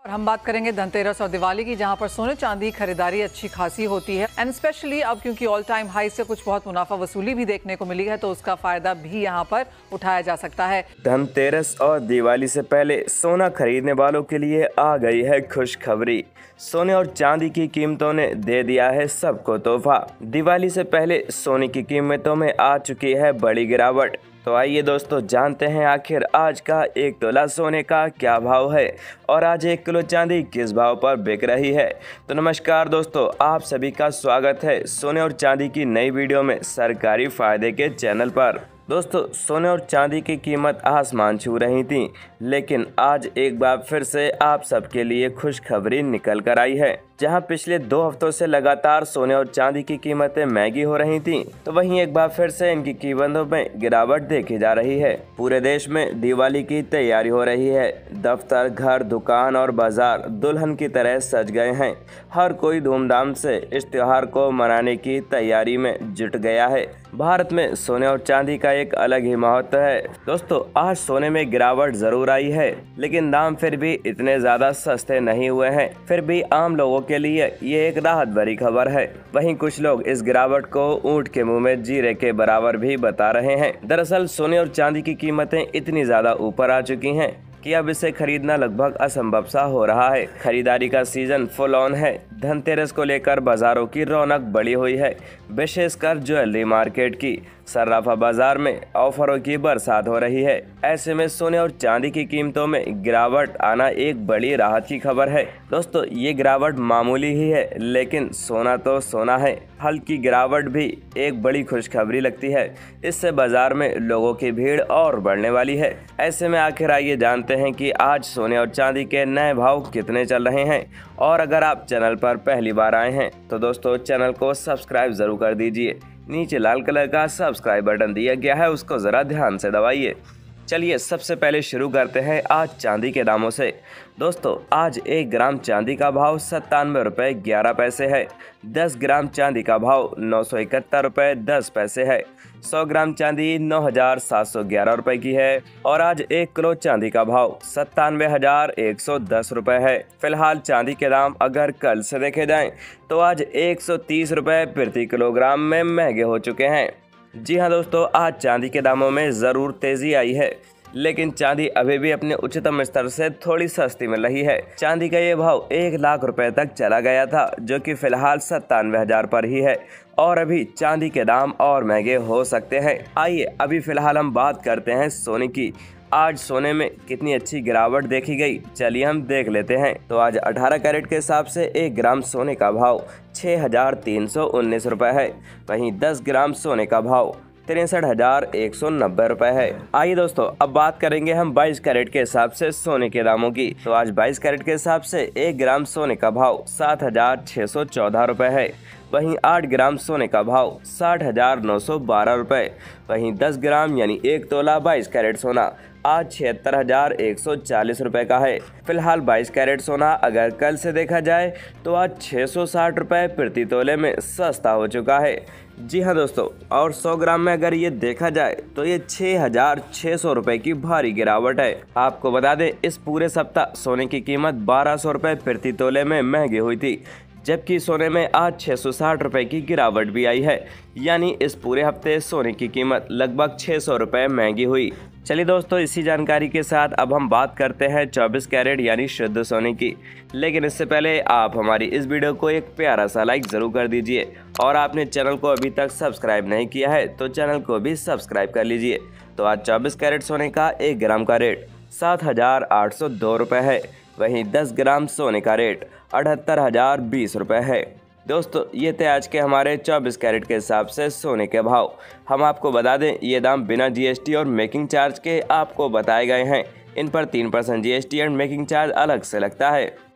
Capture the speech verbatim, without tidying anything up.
हम बात करेंगे धनतेरस और दिवाली की, जहां पर सोने चांदी खरीदारी अच्छी खासी होती है एंड स्पेशली अब क्योंकि ऑल टाइम हाई से कुछ बहुत मुनाफा वसूली भी देखने को मिली है, तो उसका फायदा भी यहां पर उठाया जा सकता है। धनतेरस और दिवाली से पहले सोना खरीदने वालों के लिए आ गई है खुशखबरी। सोने और चांदी की कीमतों ने दे दिया है सबको तोहफा। दिवाली से पहले सोने की कीमतों में आ चुकी है बड़ी गिरावट। तो आइए दोस्तों जानते हैं आखिर आज का एक तोला सोने का क्या भाव है और आज एक किलो चांदी किस भाव पर बिक रही है। तो नमस्कार दोस्तों, आप सभी का स्वागत है सोने और चांदी की नई वीडियो में सरकारी फायदे के चैनल पर। दोस्तों, सोने और चांदी की कीमत आसमान छू रही थी, लेकिन आज एक बार फिर से आप सबके लिए खुशखबरी निकल कर आई है। जहां पिछले दो हफ्तों से लगातार सोने और चांदी की कीमतें महंगी हो रही थीं, तो वहीं एक बार फिर से इनकी कीमतों में गिरावट देखी जा रही है। पूरे देश में दिवाली की तैयारी हो रही है। दफ्तर, घर, दुकान और बाजार दुल्हन की तरह सज गए हैं। हर कोई धूमधाम से इस त्योहार को मनाने की तैयारी में जुट गया है। भारत में सोने और चांदी का एक अलग ही महत्व है। दोस्तों, आज सोने में गिरावट जरूर आई है, लेकिन दाम फिर भी इतने ज्यादा सस्ते नहीं हुए हैं। फिर भी आम लोगों के लिए ये एक राहत भरी खबर है। वहीं कुछ लोग इस गिरावट को ऊंट के मुंह में जीरे के बराबर भी बता रहे हैं। दरअसल सोने और चांदी की कीमतें इतनी ज्यादा ऊपर आ चुकी हैं कि अब इसे खरीदना लगभग असंभव सा हो रहा है। खरीदारी का सीजन फुल ऑन है। धनतेरस को लेकर बाजारों की रौनक बढ़ी हुई है, विशेषकर ज्वेलरी मार्केट की। सर्राफा बाजार में ऑफरों की बरसात हो रही है। ऐसे में सोने और चांदी की कीमतों में गिरावट आना एक बड़ी राहत की खबर है। दोस्तों, ये गिरावट मामूली ही है, लेकिन सोना तो सोना है। हल्की गिरावट भी एक बड़ी खुशखबरी लगती है। इससे बाजार में लोगों की भीड़ और बढ़ने वाली है। ऐसे में आखिर आइए जानते हैं कि आज सोने और चांदी के नए भाव कितने चल रहे हैं। और अगर आप चैनल पर पहली बार आए हैं तो दोस्तों चैनल को सब्सक्राइब जरूर कर दीजिए। नीचे लाल कलर का सब्सक्राइब बटन दिया गया है, उसको ज़रा ध्यान से दबाइए। चलिए सबसे पहले शुरू करते हैं आज चांदी के दामों से। दोस्तों, आज एक ग्राम चांदी का भाव सत्तानवे रुपये ग्यारह पैसे है। दस ग्राम चांदी का भाव नौ सौ इकहत्तर रुपये दस पैसे है। सौ ग्राम चांदी नौ हजार सात सौ ग्यारह रुपये की है। और आज एक किलो चांदी का भाव सत्तानवे हजार एक सौ दस रुपये है। फिलहाल चांदी के दाम अगर कल से देखे जाएं तो आज एक सौ तीस रुपये प्रति किलोग्राम में महंगे हो चुके हैं। जी हाँ दोस्तों, आज चांदी के दामों में ज़रूर तेज़ी आई है, लेकिन चांदी अभी भी अपने उच्चतम स्तर से थोड़ी सस्ती मिल रही है। चांदी का ये भाव एक लाख रुपए तक चला गया था, जो कि फिलहाल सत्तानवे हजार पर ही है। और अभी चांदी के दाम और महंगे हो सकते हैं। आइए अभी फिलहाल हम बात करते हैं सोने की। आज सोने में कितनी अच्छी गिरावट देखी गई, चलिए हम देख लेते हैं। तो आज अठारह कैरेट के हिसाब से एक ग्राम सोने का भाव छः हजार तीन सौ उन्नीस रुपये है। वहीं दस ग्राम सोने का भाव तिरसठ हजार एक सौ नब्बे रुपये है। आइए दोस्तों अब बात करेंगे हम बाईस कैरेट के हिसाब से सोने के दामों की। तो आज बाईस कैरेट के हिसाब से एक ग्राम सोने का भाव सात हजार छः सौ चौदह रुपये है। वहीं आठ ग्राम सोने का भाव साठ हजार नौ सौ बारह रुपये। वहीं दस ग्राम यानी एक तोला बाईस कैरेट सोना आज छिहत्तर हजार एक सौ चालीस रुपये का है। फिलहाल बाईस कैरेट सोना अगर कल से देखा जाए तो आज छः सौ साठ रुपये प्रति तोले में सस्ता हो चुका है। जी हाँ दोस्तों, और सौ ग्राम में अगर ये देखा जाए तो ये छः हजार छः सौ रुपये की भारी गिरावट है। आपको बता दें, इस पूरे सप्ताह सोने की कीमत बारह सौ रुपये प्रति तोले में महंगी हुई थी, जबकि सोने में आज छः सौ साठ रुपये की गिरावट भी आई है। यानी इस पूरे हफ्ते सोने की कीमत लगभग छः सौ रुपये महंगी हुई। चलिए दोस्तों, इसी जानकारी के साथ अब हम बात करते हैं चौबीस कैरेट यानी शुद्ध सोने की। लेकिन इससे पहले आप हमारी इस वीडियो को एक प्यारा सा लाइक ज़रूर कर दीजिए। और आपने चैनल को अभी तक सब्सक्राइब नहीं किया है तो चैनल को भी सब्सक्राइब कर लीजिए। तो आज चौबीस कैरेट सोने का एक ग्राम का रेट सात हजार आठ सौ दो रुपये है। वहीं दस ग्राम सोने का रेट अठहत्तर हजार बीस रुपये है। दोस्तों, ये थे आज के हमारे चौबीस कैरेट के हिसाब से सोने के भाव। हम आपको बता दें, ये दाम बिना जीएसटी और मेकिंग चार्ज के आपको बताए गए हैं। इन पर तीन percent GST and making charge अलग से लगता है।